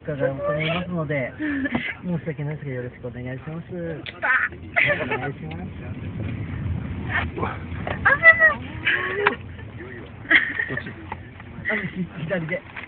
伺いますので、申し訳ないですけどよろしくお願いします。お願いします。左で。